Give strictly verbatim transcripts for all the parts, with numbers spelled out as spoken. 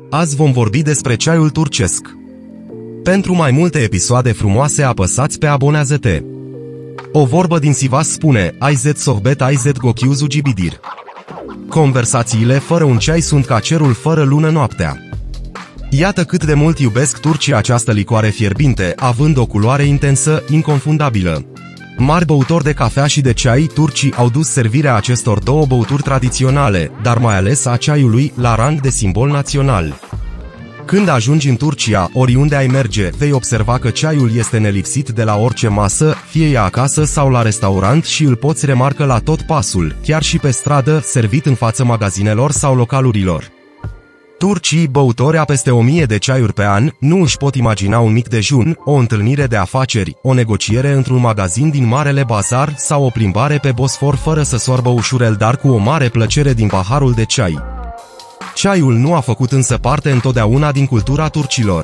Azi vom vorbi despre ceaiul turcesc. Pentru mai multe episoade frumoase apăsați pe abonează-te. O vorbă din Sivas spune, Aizet sohbet aizet gochiuzu gibidir. Conversațiile fără un ceai sunt ca cerul fără lună noaptea. Iată cât de mult iubesc turcii această licoare fierbinte, având o culoare intensă, inconfundabilă. Mari băutori de cafea și de ceai, turcii au dus servirea acestor două băuturi tradiționale, dar mai ales a ceaiului, la rang de simbol național. Când ajungi în Turcia, oriunde ai merge, vei observa că ceaiul este nelipsit de la orice masă, fie ea acasă sau la restaurant, și îl poți remarca la tot pasul, chiar și pe stradă, servit în fața magazinelor sau localurilor. Turcii, băutori a peste o mie de ceaiuri pe an, nu își pot imagina un mic dejun, o întâlnire de afaceri, o negociere într-un magazin din Marele Bazar sau o plimbare pe Bosfor fără să soarbă ușurel, dar cu o mare plăcere din paharul de ceai. Ceaiul nu a făcut însă parte întotdeauna din cultura turcilor.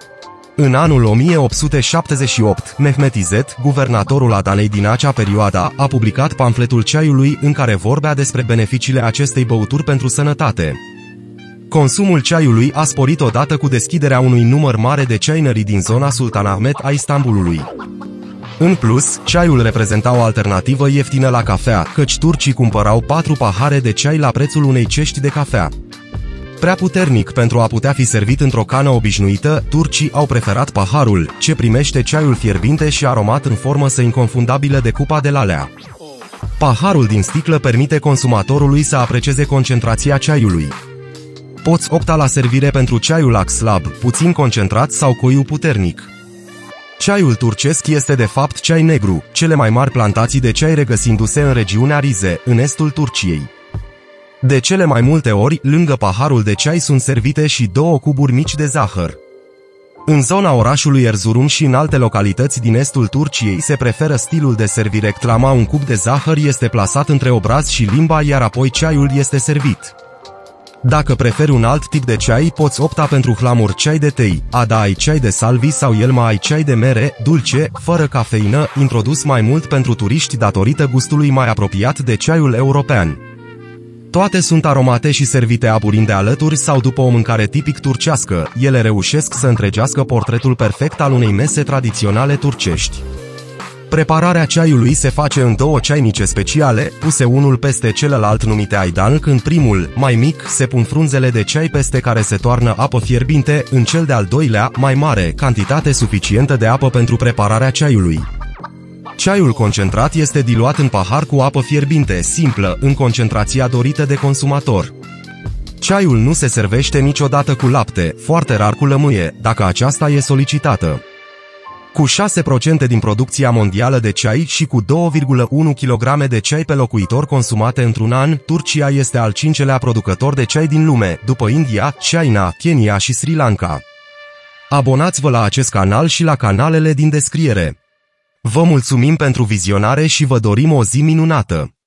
În anul o mie opt sute șaptezeci și opt, Mehmet İzzet, guvernatorul Adanei din acea perioadă, a publicat pamfletul ceaiului în care vorbea despre beneficiile acestei băuturi pentru sănătate. Consumul ceaiului a sporit odată cu deschiderea unui număr mare de ceainării din zona Sultanahmet a Istanbulului. În plus, ceaiul reprezenta o alternativă ieftină la cafea, căci turcii cumpărau patru pahare de ceai la prețul unei cești de cafea. Prea puternic pentru a putea fi servit într-o cană obișnuită, turcii au preferat paharul, ce primește ceaiul fierbinte și aromat în formă să inconfundabilă de cupa de lalea. Paharul din sticlă permite consumatorului să aprecieze concentrația ceaiului. Poți opta la servire pentru ceaiul axlab, puțin concentrat sau coiu puternic. Ceaiul turcesc este de fapt ceai negru, cele mai mari plantații de ceai regăsindu-se în regiunea Rize, în estul Turciei. De cele mai multe ori, lângă paharul de ceai sunt servite și două cuburi mici de zahăr. În zona orașului Erzurum și în alte localități din estul Turciei se preferă stilul de servire clama, un cub de zahăr este plasat între obraz și limba, iar apoi ceaiul este servit. Dacă preferi un alt tip de ceai, poți opta pentru hlamur ceai de tei, ada ai ceai de salvi sau elma ai ceai de mere, dulce, fără cafeină, introdus mai mult pentru turiști datorită gustului mai apropiat de ceaiul european. Toate sunt aromate și servite aburind de alături sau după o mâncare tipic turcească, ele reușesc să întregească portretul perfect al unei mese tradiționale turcești. Prepararea ceaiului se face în două ceainice speciale, puse unul peste celălalt numite aidan, când primul, mai mic, se pun frunzele de ceai peste care se toarnă apă fierbinte, în cel de-al doilea, mai mare, cantitate suficientă de apă pentru prepararea ceaiului. Ceaiul concentrat este diluat în pahar cu apă fierbinte, simplă, în concentrația dorită de consumator. Ceaiul nu se servește niciodată cu lapte, foarte rar cu lămâie, dacă aceasta e solicitată. Cu șase la sută din producția mondială de ceai și cu două virgulă unu kilograme de ceai pe locuitor consumate într-un an, Turcia este al cincelea producător de ceai din lume, după India, China, Kenya și Sri Lanka. Abonați-vă la acest canal și la canalele din descriere. Vă mulțumim pentru vizionare și vă dorim o zi minunată!